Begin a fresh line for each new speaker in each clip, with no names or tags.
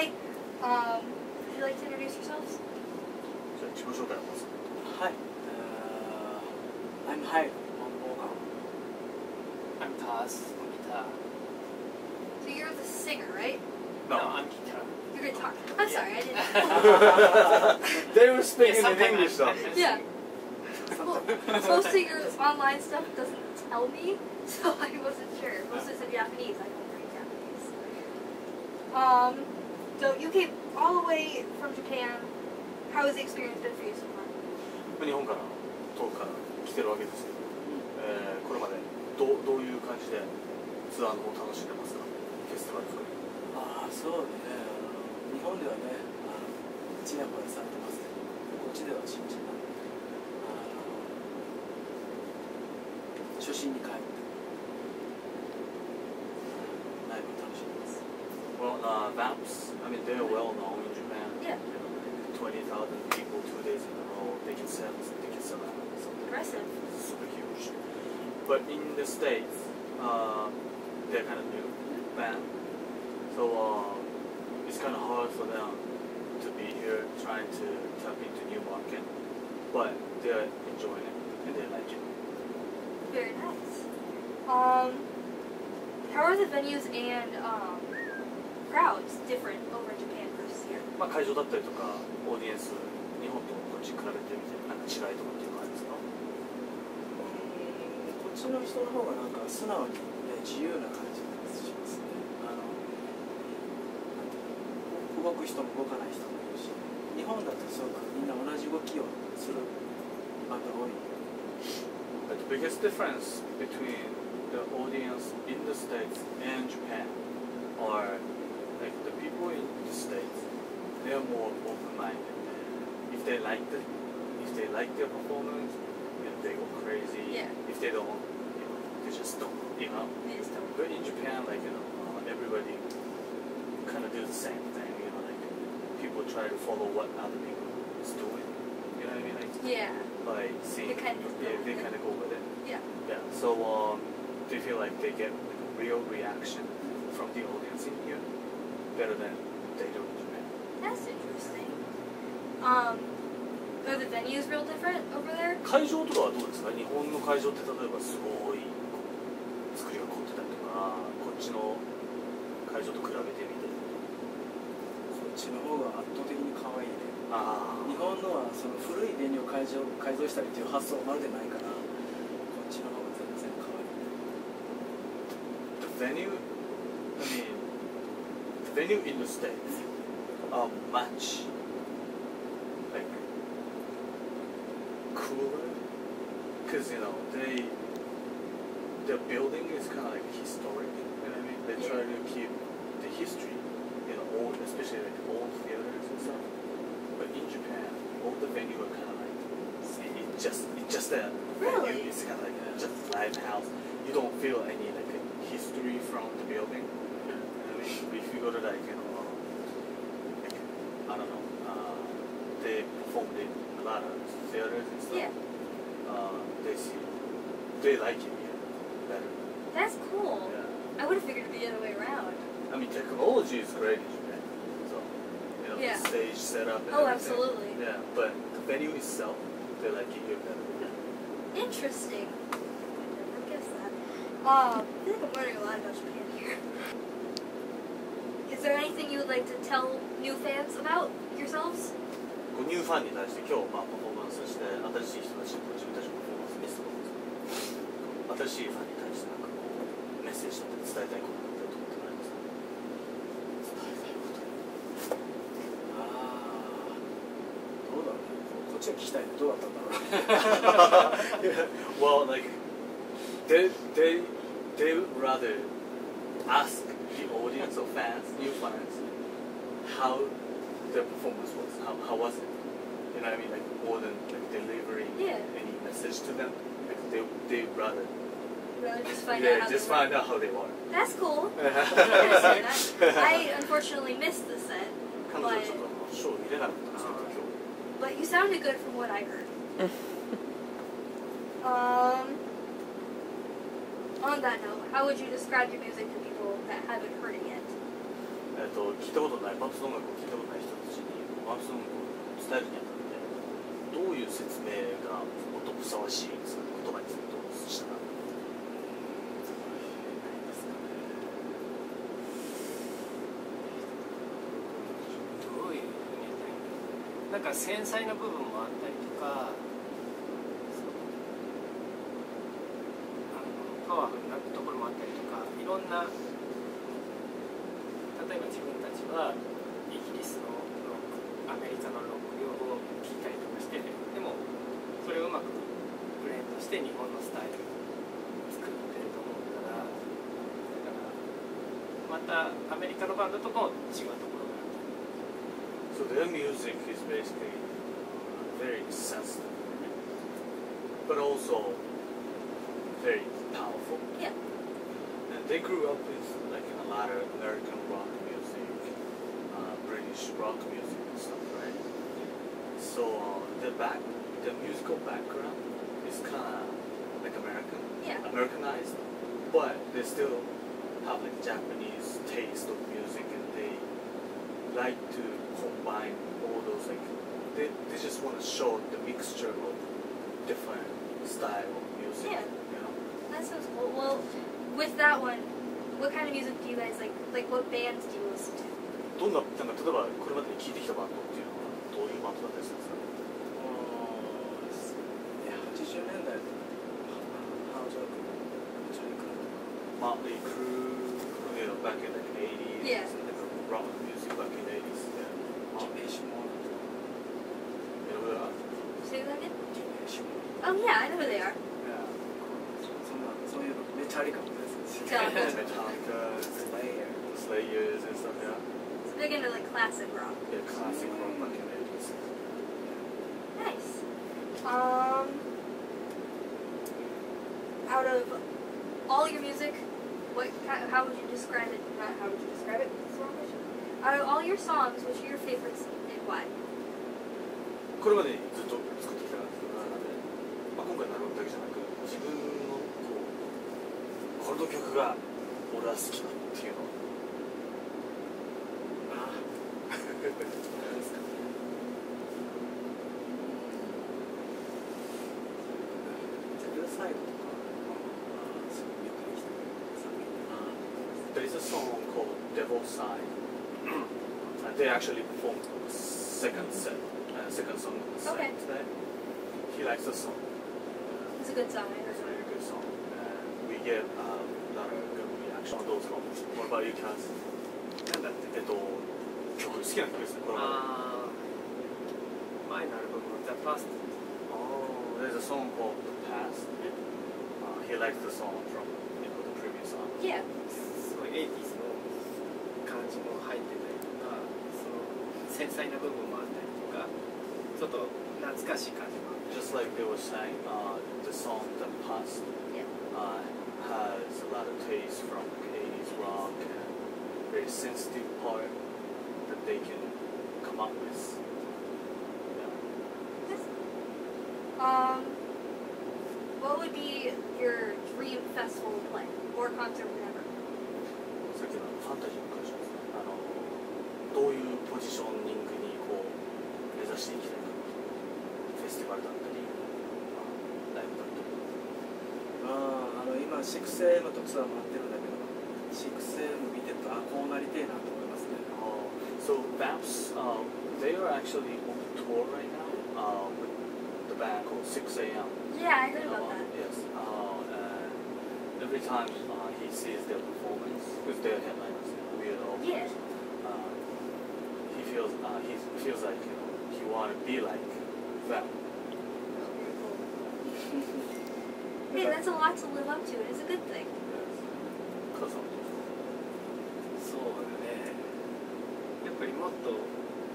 Hi. Would you like to introduce yourselves?
じゃあ自己紹介をまず。
はい。I'm Hyde on vocal.
I'm Taz on guitar.
So you're the singer, right?
No, I'm guitar.
You're guitar. I'm sorry, I didn't.
They were speaking in
sometimes
English though.
Yeah. Well, most of your online stuff doesn't tell me, so I wasn't sure. Most of it's in Japanese. I don't read Japanese. So you came all the way from Japan. How has the experience been for you so far?
日本から遠くから来てるわけですけど、これまでどういう感じでツアーの方楽しんでますか？フェスティバル含め。
ああ、そうね。日本ではね、ちやほやされてますけど、こっちでは新人なんで、初心に帰ってライブを楽しんでます。
Well, Vamps, I mean, they're well known in Japan.
Yeah.
20,000 people 2 days in a row. They can sell out.
Impressive.
Super huge. But in the States, they're kind of new band. So it's kind of hard for them to be here trying to tap into new market. But they're enjoying it and they like it.
Very nice. How are the venues and crowds different over in Japan versus here?
まあ会場だったりとかオーディエンス日本とこっち比べてみてなんか違いとかっていうのはあるんですか？
こっちの人の方がなんか素直に、ね、自由な感じがしますね。動く人も動かない人もいるし、日本だとすごくみんな同じ動きをするバンドが多い。
But the biggest difference between the audience in the States and Japan are like the people in the States, they are more open-minded. If they like their performance, they go crazy.
Yeah.
If they don't, they just don't.
They just don't.
But in Japan, like everybody kind of do the same thing. Like people try to follow what other people is doing. You know what I mean? Like,
Yeah.
by seeing,
They kind of go with
they
it.
kind of go with it.
Yeah.
Yeah. So do you feel like they get like a real reaction from the audience in here better than they do in Japan?
That's interesting. Are the venues real different over there?
会場とかはどうですか？日本の会場って例えばすごい作りが凝ってたりとか、こっちの会場と比べてみて。
こっちの方が圧倒的に可愛いね。
ああ。
日本のはその古いベニューを改造したりっていう発想がまるでないから、こっちの方が全然可愛いね。
The venue, I mean, the venue in the States are much like cooler because their building is kind of like historic. You know what I mean? They try to keep the history, old, especially like old theaters and stuff. But in Japan, all the venue are kind of like it's just a
Really?
venue. It's kind of like just a live house. You don't feel any like history from the building. I mean, if you go to like I don't know, they performed in a lot of theaters and stuff.
Yeah.
They like it here better.
That's cool.
Yeah.
I would have figured it'd be the other way around.
I mean, technology is great in Japan. So,
Yeah.
the stage setup and
Oh,
everything.
absolutely.
Yeah, but the venue itself, they like it here better.
Interesting. I never guessed that. I feel like I'm learning a lot about Japan here. Is there anything you would like to tell new fans about yourselves?
ニューファンに対して今日パフォーマンスして新しい人たちに自分たちのパフォーマンス見せてもらうんですけど、新しいファンに対してなんかこうメッセージとか伝えたいことだったりとかってありますか？
どうだろうね。こっちが聞きたいね。どうだったんだろう。
Well, like they rather ask the audience or fans, new fans, how their performance was. How was it? You know what I mean? Like more than like delivering any message to them. Like they rather
Just find out how
just
they were.
find out how they were.
That's cool. I understand that. I unfortunately missed the set,
彼女はちょっとショー見れなかったんですけど今日。
but you sounded good from what I heard. On that note, how would you describe your music to people that haven't heard it yet?
聞いたことないバンプスの音楽を聞いたことない人たちにバンプスの音楽を伝えるにあたってどういう説明がもっとふさわしいですか、言葉にするとしたら。
どういうふうに言ったらいいの？なんか繊細な部分もあったりとか、パワフルなところもあったりとか、いろんな、例えば自分たちはイギリスのロック、アメリカのロック両方聴いたりとかしてて、でもそれをうまくブレンドして日本のスタイルを作ってると思うから、だからまたアメリカのバンドとも違うところがある。
So their music is basically very sensitive, but also very powerful.
Yeah.
And they grew up with like a lot of American rock music, British rock music and stuff, right? So the musical background is kind of like American,
Yeah.
Americanized, but they still have like Japanese taste of music, and they like to combine all those like they just want to show the mixture of different style of music.
Yeah.
You know?
That sounds cool. Well, with that one, what kind of music do you guys like? Like, what bands do you listen to?
どんななんか例えばこれまでに聴いてきたバンドっていうのはどういうバンドだったりするんですか？
80年代のハードロック、メタリカとか、
Motley Crue, you know, back in like the 80s,
Yeah.
like rock music back in the 80s. Yeah.
ジュネーシモン、
You know,
Say that again?
ジュネーシモン、
Oh yeah, I know who they are.
そういうのメタリカもですし、
Yeah.
Metallica,
スレイヤー、
Slayers and stuff, yeah.
So they're into like classic rock.
Yeah, classic rock back in the 80s.
Nice. Out of all your music, how would you describe it? Not how would you describe it? That's the wrong question. Out of all your songs, which are your favorites and why?
これまでにずっと作ってきた中で、まあ、今回のアルバムだけじゃなく自分のこの曲が俺は好きだっていうの
何ですかね。ジャブサイドとか、すごいよくできてる作品だな。
There is a song called Devil's Side. And they actually performed the second song on the set
Okay.
today. He likes the song.
It's a good song.
It's a very good song. And we get a lot of good reaction on those songs. What about you, Kaz?
なんだって
曲好きな曲ですね、これは。
前のアルバムの The Past
Oh, there's a song called The Past. He likes the song from the previous album.
Yeah.
すごい 80s の感じも入ってたりとか、その繊細な部分もあったりとか、ちょっと懐かしい感じもあって、
Just like they were saying, the song The Past
Yeah.
has a lot of taste from like 80s rock and very sensitive part that they can come up with. Yeah.
What would be your dream festival to play or concert, whatever?
さっきのファンタジーの会社ですね。どういうポジショニングにこう目指していきたいか。フェスティバルだったり、ライブだったり。
今 6AM とツアー回ってるんだけど、6AM 見てるとこうなりてえなと思いますね。
So Vamps, they are actually on tour right now with the band called 6AM.
Yeah, I heard about that.
Yes. And every time he sees their performance with their headliners, Weird Al,
Yeah.
he feels like he want to be like them.
Hey, that's a lot to live up to, and it's a good thing.
Yes. 母さんも
そうだね。やっぱりもっとこ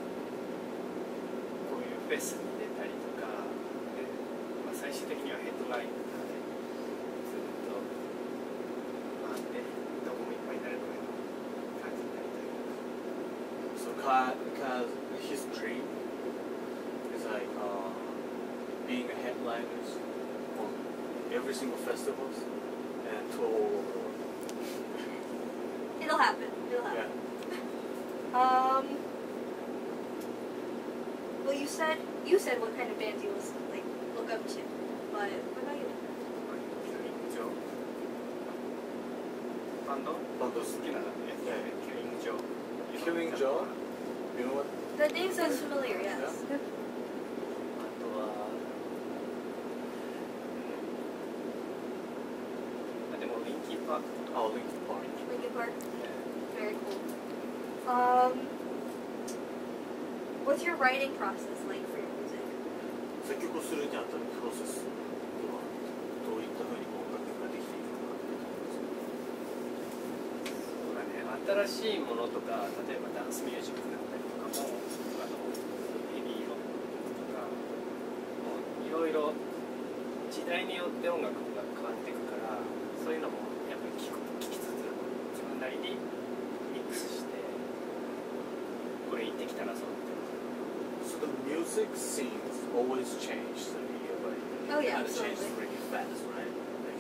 ういうフェスに出たりとか、でまあ、最終的にはヘッドラインとかでずっと回ってどこもいっぱいになるぐらいの感じになりたい。
So Kaz, his dream is like being a headliner on every single festivals and tour all over the world.
It'll happen. It'll
Yeah.
happen. Well, you said what kind of bands you like look up to, but what about you?
バンド
バンド好きな
キリング・ジョー
Killing Joe? You know what?
That name sounds familiar. Yes.
あとはでもリンキーパークとか
Oh, Linkin Park.
Linkin Park. Very cool. What's your writing process like for your music?
作曲をするにあたるプロセスではどういったふうに音楽ができていくのかっていうところですね。
そうだね、新しいものとか、例えばダンスミュージックだったりとかも、あとヘビーロックとか、もういろいろ時代によって音楽が変わっていくから、そういうのもやっぱり聴きつつ、自分なりにミックスして、これ言ってきたらそうみたいな。
So the music scenes always change. So like,
Oh, yeah,
kind of change
absolutely.
really fast, right? Like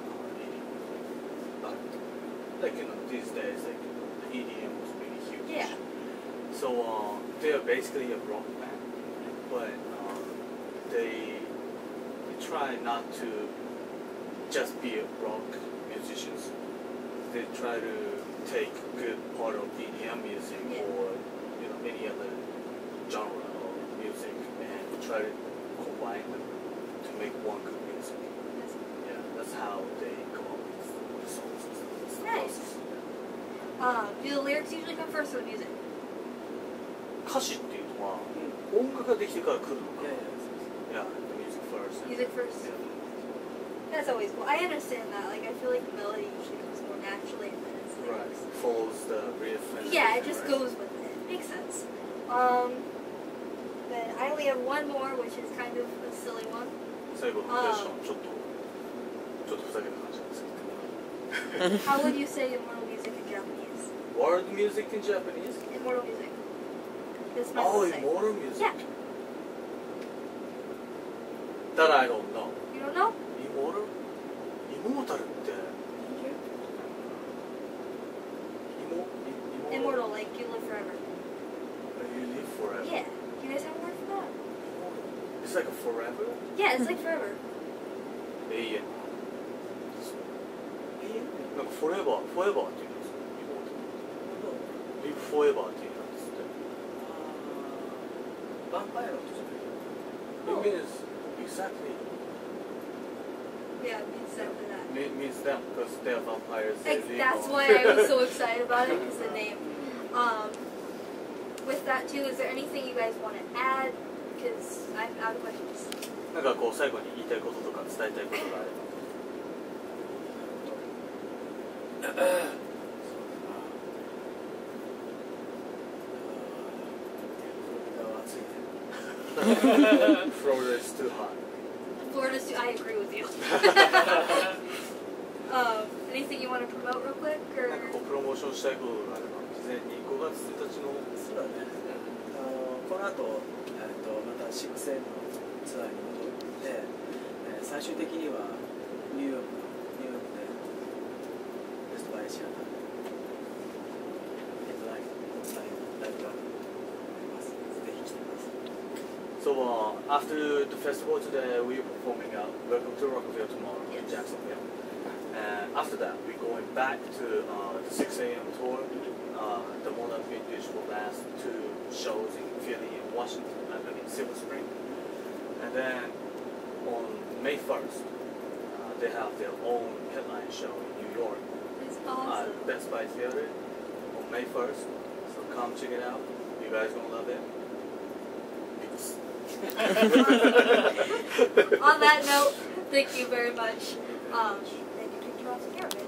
but like these days, like the EDM was really huge.
Yeah.
So they are basically a rock band, but they try not to just be a rock musicians. They try to take good part of EDM music
Yeah.
or any other genre of music and try to combine them to make one good music. Yeah, that's how they come up with the songs. It's the
Nice.
process.
Do the lyrics usually come first or the music?
歌詞っていうのは音楽ができてから来るのか。
いやいや
Yeah, the music first.
Music first.
Yeah.
That's always cool. I understand that. Like, I feel like the melody usually comes more naturally and then it's the
Right.
lyrics.
Follows the riff and
Yeah, it
everything,
just
right?
goes with it. Makes sense. Then I only have one more, which is kind of a silly one.
最後のクエスチョンちょっとふざけた感じなんですけど。
How would you say immortal music in Japanese?
World music in Japanese?
Immortal music. This is my
Oh,
say.
immortal music.
Yeah.
That I don't know.
You don't know?
Immortal? Immortal って
Immortal, like you live forever.
You live forever.
Yeah. Do you guys have a word for that?
It's like a forever?
Yeah, it's like forever.
永遠。なんかフォレバーって言うんですよ。Live forever って言うんですって。
ヴァンパイアのことじゃない
It means exactly.
Yeah, it means exactly that.
It means them because they're vampires. They live
That's
on-
why I was so excited about it, because the name. With that too, is there anything you guys want to add? Because I'm out of questions.
なんかこう最後に言いたいこととか伝えたいことがあれば。Florida is too hot.
Florida's too. I agree with you. Anything you want to promote real quick,
なんかこ
or
うプロモーションしたいことがあれば事前に5月1日の
そうだねこの後、また6円のツアーに戻って、最終的にはニューヨークでベストバイシアターでヘッドライブがありますぜひ来てください
So after the festival today, we're performing at Welcome to Rockville tomorrow in
Yes.
Jacksonville. And after that, we're going back to the 6 a.m. tour. The Modern Vintage will last 2 shows in Philly and Washington, Silver Spring. And then on May 1st, they have their own headline show in New York
it's
at
awesome.
Best Buy Theater on May 1st. So come check it out. You guys gonna love it. Peace.
On that note, thank you very much. Thank you to Ross and Aaron.